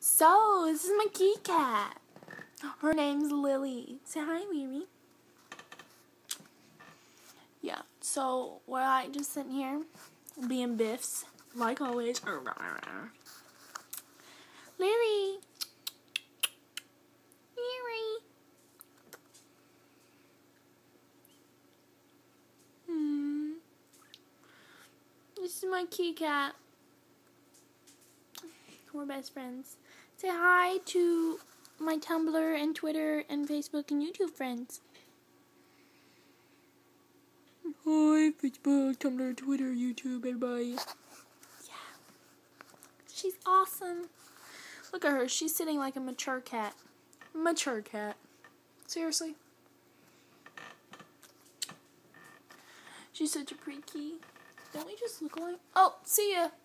So, this is my kitty cat. Her name's Lilly. Say hi, Riri. Yeah, so we're just sitting here being biffs, like always. Lilly. Lilly. This is my kitty cat. We're best friends. Say hi to my Tumblr and Twitter and Facebook and YouTube friends. Hi, Facebook, Tumblr, Twitter, YouTube, everybody. Yeah. She's awesome. Look at her. She's sitting like a mature cat. Mature cat. Seriously. She's such a pretty kitty. Don't we just look alike? Oh, see ya.